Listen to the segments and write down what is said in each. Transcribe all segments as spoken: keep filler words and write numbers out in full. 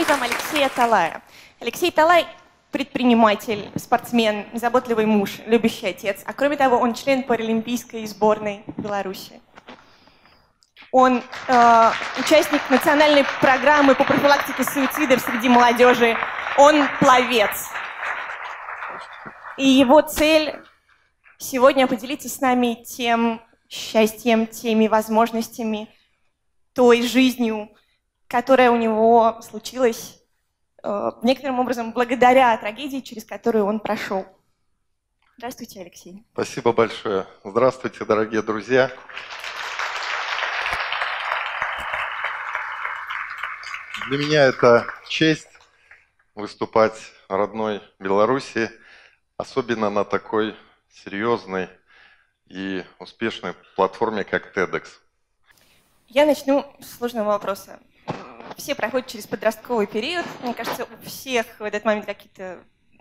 вам Алексея Талая. Алексей Талай – предприниматель, спортсмен, заботливый муж, любящий отец. А кроме того, он член паралимпийской сборной Беларуси. Он э, участник национальной программы по профилактике суицидов среди молодежи. Он пловец. И его цель сегодня поделиться с нами тем счастьем, теми возможностями, той жизнью, которая у него случилась э, некоторым образом благодаря трагедии, через которую он прошел. Здравствуйте, Алексей. Спасибо большое. Здравствуйте, дорогие друзья. Для меня это честь выступать в родной Беларуси, особенно на такой серьезной и успешной платформе, как TEDx. Я начну с сложного вопроса. Все проходят через подростковый период. Мне кажется, у всех в этот момент какие-то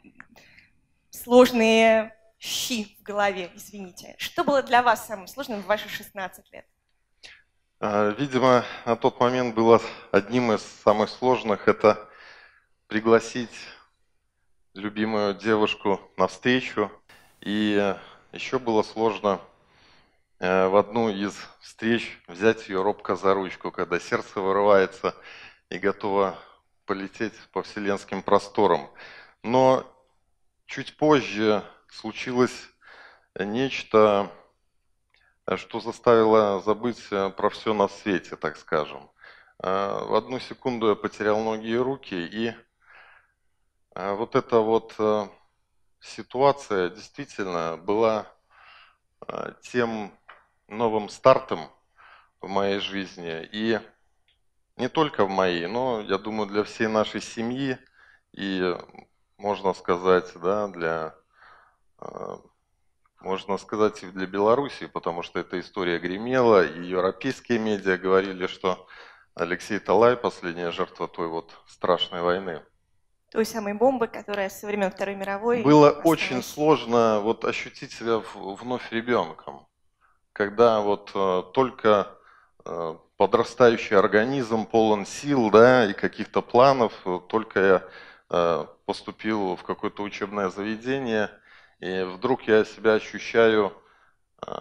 сложные щи в голове, извините. Что было для вас самым сложным в ваши шестнадцать лет? Видимо, на тот момент было одним из самых сложных – это пригласить любимую девушку на встречу. И еще было сложно в одну из встреч взять ее робко за ручку, когда сердце вырывается и готово полететь по вселенским просторам. Но чуть позже случилось нечто, что заставило забыть про все на свете, так скажем. В одну секунду я потерял ноги и руки, и вот эта вот ситуация действительно была тем новым стартом в моей жизни. И не только в моей, но, я думаю, для всей нашей семьи и, можно сказать, да, для... Можно сказать, и для Беларуси, потому что эта история гремела, и европейские медиа говорили, что Алексей Талай – последняя жертва той вот страшной войны. Той самой бомбы, которая со времен Второй мировой Было осталась. очень сложно вот ощутить себя вновь ребенком, когда вот э, только э, подрастающий организм полон сил, да, и каких-то планов, только я э, поступил в какое-то учебное заведение, и вдруг я себя ощущаю э,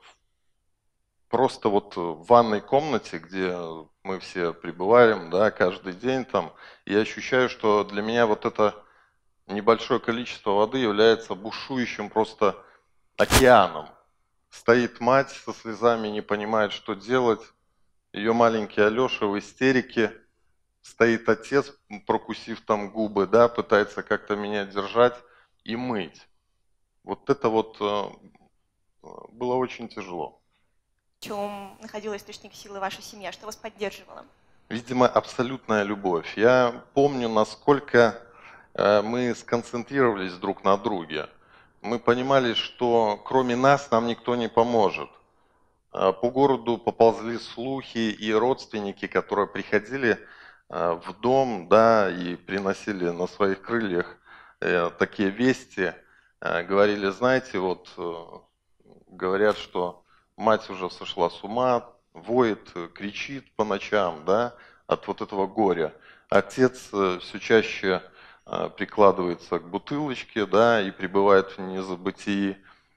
просто вот в ванной комнате, где мы все пребываем, да, каждый день там, и я ощущаю, что для меня вот это небольшое количество воды является бушующим просто океаном. Стоит мать со слезами, не понимает, что делать. Ее маленький Алеша в истерике. Стоит отец, прокусив там губы, да, пытается как-то меня держать и мыть. Вот это вот э, было очень тяжело. В чем находила источник силы ваша семья? Что вас поддерживало? Видимо, абсолютная любовь. Я помню, насколько э, мы сконцентрировались друг на друге. Мы понимали, что кроме нас нам никто не поможет. Э, по городу поползли слухи, и родственники, которые приходили э, в дом, да, и приносили на своих крыльях э, такие вести, говорили, знаете, вот говорят, что мать уже сошла с ума, воет, кричит по ночам, да, от вот этого горя. Отец все чаще прикладывается к бутылочке, да, и пребывает в незабытии.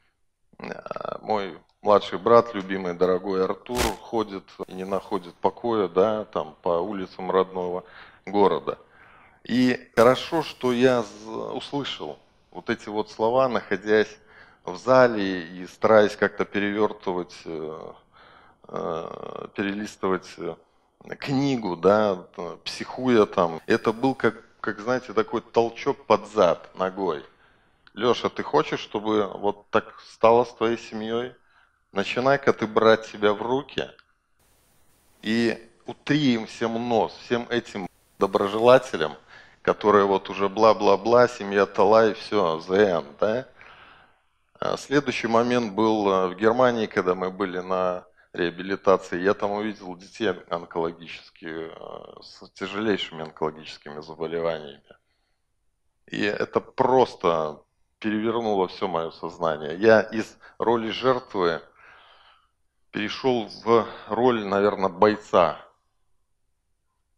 Мой младший брат, любимый, дорогой Артур, ходит и не находит покоя, да, там по улицам родного города. И хорошо, что я услышал вот эти вот слова, находясь в зале и стараясь как-то перевертывать, перелистывать книгу, да, психуя там. Это был как, как, знаете, такой толчок под зад ногой. Леша, ты хочешь, чтобы вот так стало с твоей семьей? Начинай-ка ты брать себя в руки и утри им всем нос, всем этим доброжелателям, которые вот уже бла-бла-бла, семья Талай, все, the end, да? Следующий момент был в Германии, когда мы были на реабилитации. Я там увидел детей онкологические, с тяжелейшими онкологическими заболеваниями. И это просто перевернуло все мое сознание. Я из роли жертвы перешел в роль, наверное, бойца.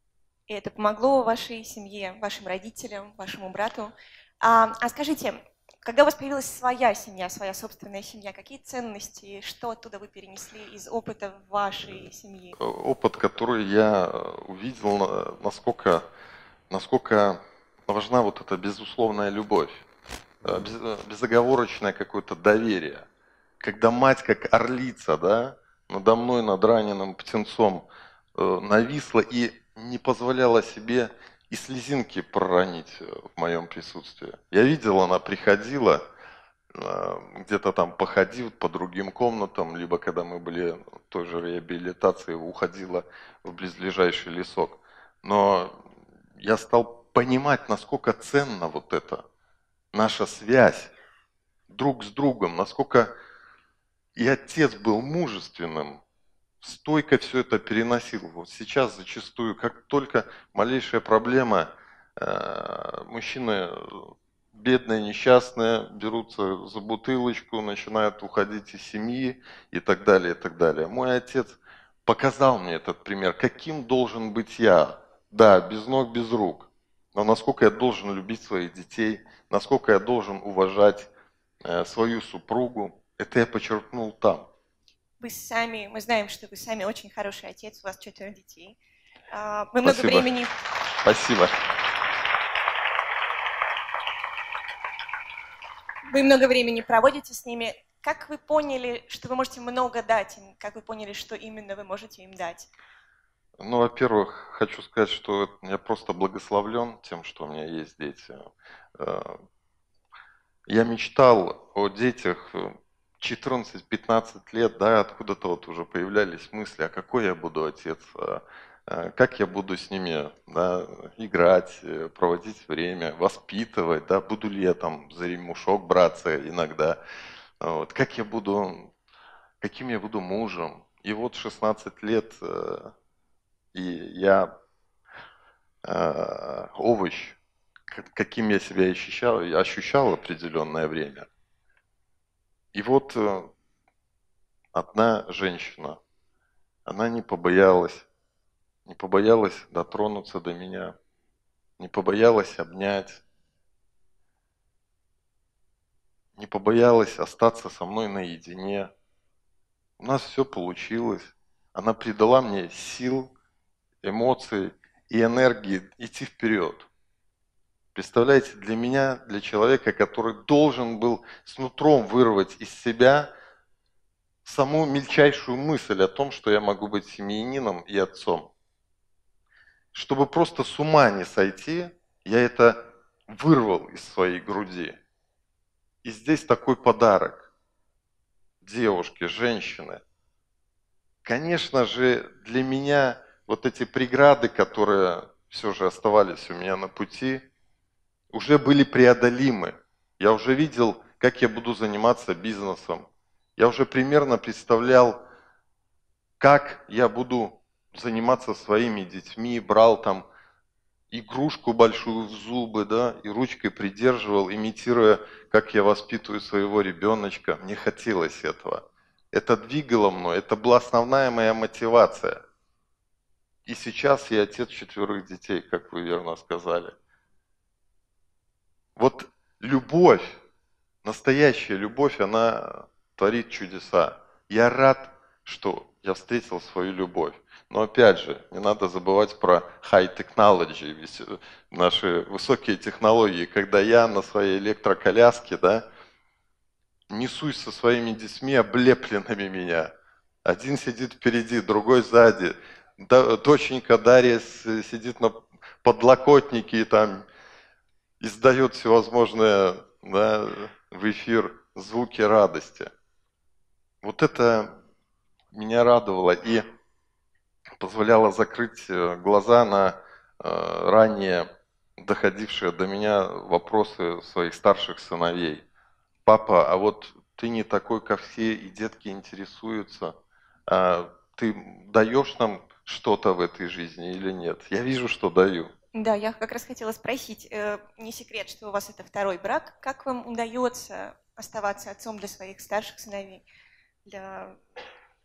И это помогло вашей семье, вашим родителям, вашему брату. А, а скажите, когда у вас появилась своя семья, своя собственная семья, какие ценности, что оттуда вы перенесли из опыта вашей семьи? Опыт, который я увидел, насколько, насколько важна вот эта безусловная любовь, без- безоговорочное какое-то доверие. Когда мать, как орлица, да, надо мной, над раненым птенцом, э, нависла и не позволяла себе и слезинки проронить э, в моем присутствии. Я видел, она приходила, э, где-то там походив по другим комнатам, либо когда мы были в той же реабилитации, уходила в близлежащий лесок. Но я стал понимать, насколько ценна вот эта наша связь друг с другом, насколько и отец был мужественным, стойко все это переносил. Вот сейчас зачастую, как только малейшая проблема, э, мужчины бедные, несчастные, берутся за бутылочку, начинают уходить из семьи и так далее, и так далее. Мой отец показал мне этот пример, каким должен быть я. Да, без ног, без рук, но насколько я должен любить своих детей, насколько я должен уважать э, свою супругу. Это я почерпнул там. Вы сами, мы знаем, что вы сами очень хороший отец, у вас четверо детей. А, Вы много Спасибо. времени, Спасибо. вы много времени проводите с ними. Как вы поняли, что вы можете много дать им? Как вы поняли, что именно вы можете им дать? Ну, во-первых, хочу сказать, что я просто благословлен тем, что у меня есть дети. Э, Я мечтал о детях четырнадцать-пятнадцать лет, да, откуда-то вот уже появлялись мысли, а какой я буду отец, а, а, как я буду с ними, да, играть, э, проводить время, воспитывать, да, буду ли я там за ремушок браться иногда, вот, как я буду, каким я буду мужем. И вот шестнадцать лет, э, и я э, овощ, как- каким я себя ощущал, я ощущал определенное время. И вот э, одна женщина, она не побоялась, не побоялась дотронуться до меня, не побоялась обнять, не побоялась остаться со мной наедине. У нас все получилось. Она придала мне сил, эмоций и энергии идти вперед. Представляете, для меня, для человека, который должен был с нутром вырвать из себя саму мельчайшую мысль о том, что я могу быть семьянином и отцом. Чтобы просто с ума не сойти, я это вырвал из своей груди. И здесь такой подарок девушке, женщине. Конечно же, для меня вот эти преграды, которые все же оставались у меня на пути, уже были преодолимы. Я уже видел, как я буду заниматься бизнесом. Я уже примерно представлял, как я буду заниматься своими детьми, брал там игрушку большую в зубы, да, и ручкой придерживал, имитируя, как я воспитываю своего ребеночка. Мне хотелось этого. Это двигало мной, это была основная моя мотивация. И сейчас я отец четверых детей, как вы верно сказали. Вот любовь, настоящая любовь, она творит чудеса. Я рад, что я встретил свою любовь. Но опять же, не надо забывать про high technology, ведь наши высокие технологии, когда я на своей электроколяске, да, несусь со своими детьми, облепленными меня. Один сидит впереди, другой сзади. Да, доченька Дарья сидит на подлокотнике и там издает всевозможные, да, в эфир звуки радости. Вот это меня радовало и позволяло закрыть глаза на э, ранее доходившие до меня вопросы своих старших сыновей. Папа, а вот ты не такой, как все, и детки интересуются. А ты даешь нам что-то в этой жизни или нет? Я вижу, что даю. Да, я как раз хотела спросить, э, не секрет, что у вас это второй брак, как вам удается оставаться отцом для своих старших сыновей, для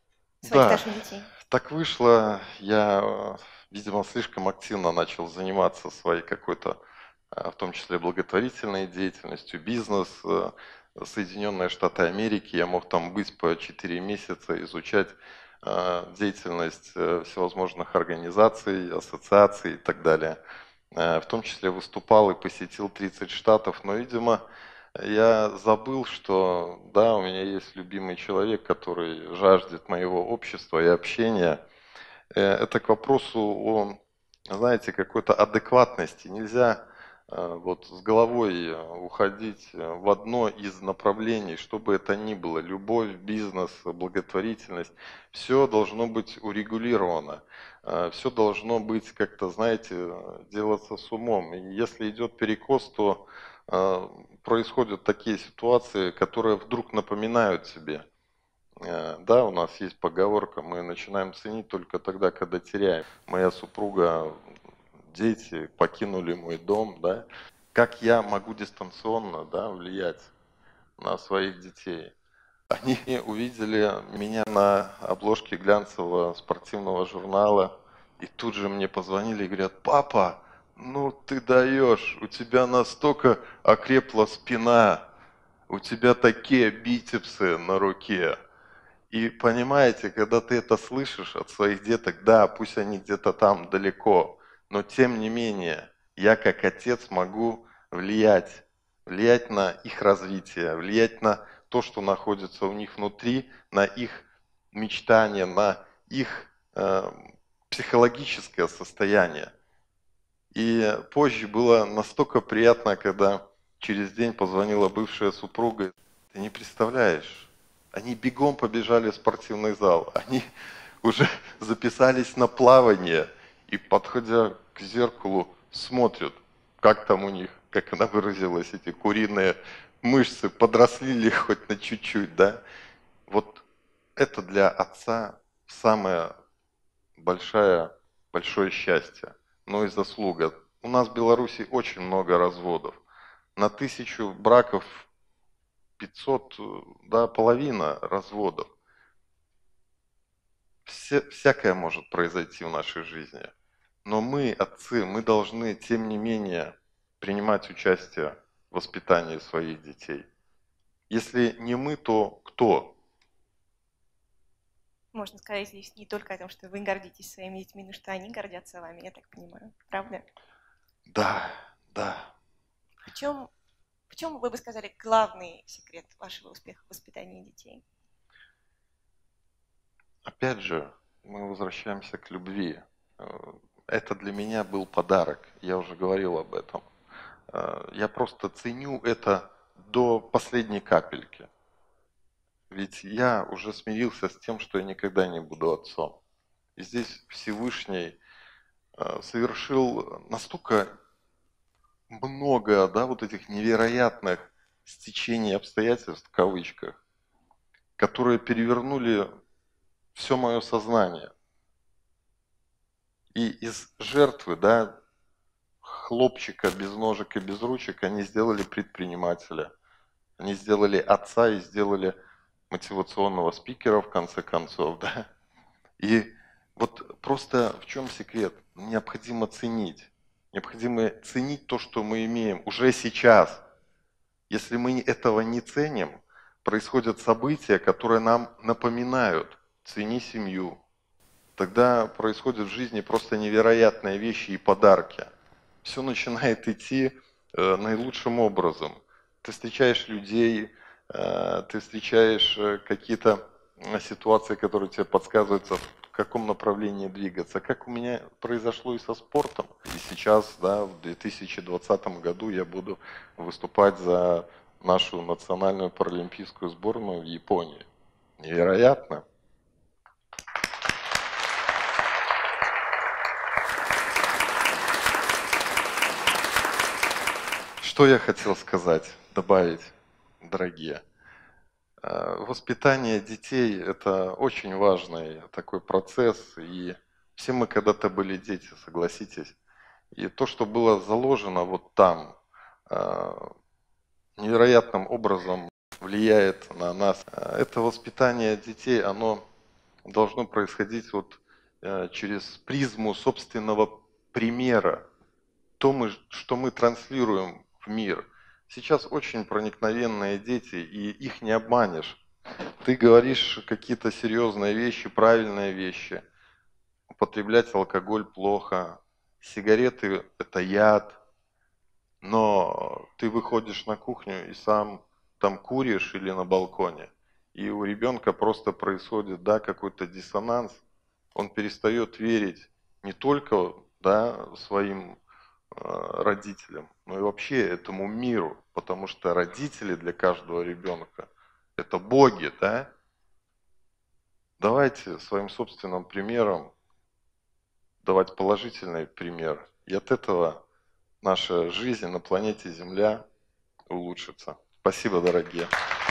своих Да, старших детей? так вышло. Я, э, видимо, слишком активно начал заниматься своей какой-то, э, в том числе благотворительной деятельностью, бизнес, э, Соединенные Штаты Америки. Я мог там быть по четыре месяца, изучать э, деятельность э, всевозможных организаций, ассоциаций и так далее. Э, В том числе выступал и посетил тридцать штатов, но, видимо, я забыл, что да, у меня есть любимый человек, который жаждет моего общества и общения. Э, Это к вопросу о, знаете, какой-то адекватности. Нельзя э, вот с головой э, уходить э, в одно из направлений, что бы это ни было. Любовь, бизнес, благотворительность. Все должно быть урегулировано. Все должно быть как-то, знаете, делаться с умом. И если идет перекос, то э, происходят такие ситуации, которые вдруг напоминают себе. Э, Да, у нас есть поговорка, мы начинаем ценить только тогда, когда теряем. Моя супруга, дети покинули мой дом, да. Как я могу дистанционно, да, влиять на своих детей? Они увидели меня на обложке глянцевого спортивного журнала и тут же мне позвонили и говорят: папа, ну ты даешь, у тебя настолько окрепла спина, у тебя такие бицепсы на руке. И понимаете, когда ты это слышишь от своих деток, да, пусть они где-то там далеко, но тем не менее, я как отец могу влиять, влиять на их развитие, влиять на то, что находится у них внутри, на их мечтания, на их э, психологическое состояние. И позже было настолько приятно, когда через день позвонила бывшая супруга. Ты не представляешь, они бегом побежали в спортивный зал, они уже записались на плавание и, подходя к зеркалу, смотрят, как там у них, как она выразилась, эти куриные мышцы подросли ли хоть на чуть-чуть, да? Вот это для отца самое большое, большое счастье, но и заслуга. У нас в Беларуси очень много разводов. На тысячу браков пятьсот, да, половина разводов. Все, всякое может произойти в нашей жизни. Но мы, отцы, мы должны, тем не менее, принимать участие в воспитании своих детей. Если не мы, то кто? Можно сказать здесь не только о том, что вы гордитесь своими детьми, но что они гордятся вами, я так понимаю. Правда? Да, да. В чем, в чем вы бы сказали главный секрет вашего успеха в воспитании детей? Опять же, мы возвращаемся к любви. Э, Это для меня был подарок, я уже говорил об этом. Э, Я просто ценю это до последней капельки. Ведь я уже смирился с тем, что я никогда не буду отцом. И здесь Всевышний э, совершил настолько много, да, вот этих невероятных стечений обстоятельств, в кавычках, которые перевернули все мое сознание. И из жертвы, да, хлопчика без ножек и без ручек, они сделали предпринимателя. Они сделали отца и сделали мотивационного спикера, в конце концов, да. И вот просто в чем секрет? Необходимо ценить. Необходимо ценить то, что мы имеем уже сейчас. Если мы этого не ценим, происходят события, которые нам напоминают: цени семью. Тогда происходят в жизни просто невероятные вещи и подарки. Все начинает идти э, наилучшим образом. Ты встречаешь людей, э, ты встречаешь э, какие-то э, ситуации, которые тебе подсказывают, в каком направлении двигаться. Как у меня произошло и со спортом. И сейчас, да, в две тысячи двадцатом году я буду выступать за нашу национальную паралимпийскую сборную в Японии. Невероятно. Что я хотел сказать, добавить, дорогие? Э, Воспитание детей – это очень важный такой процесс, и все мы когда-то были дети, согласитесь. И то, что было заложено вот там, э, невероятным образом влияет на нас. Э, Это воспитание детей, оно должно происходить вот э, через призму собственного примера, то, мы, что мы транслируем в мир. Сейчас очень проникновенные дети, и их не обманешь. Ты говоришь какие-то серьезные вещи, правильные вещи. Употреблять алкоголь плохо, сигареты – это яд. Но ты выходишь на кухню и сам там куришь или на балконе, и у ребенка просто происходит, да, какой-то диссонанс. Он перестает верить не только, да, своим э, родителям, но и вообще этому миру, потому что родители для каждого ребенка – это боги, да? Давайте своим собственным примером давать положительный пример, и от этого наша жизнь на планете Земля улучшится. Спасибо, дорогие.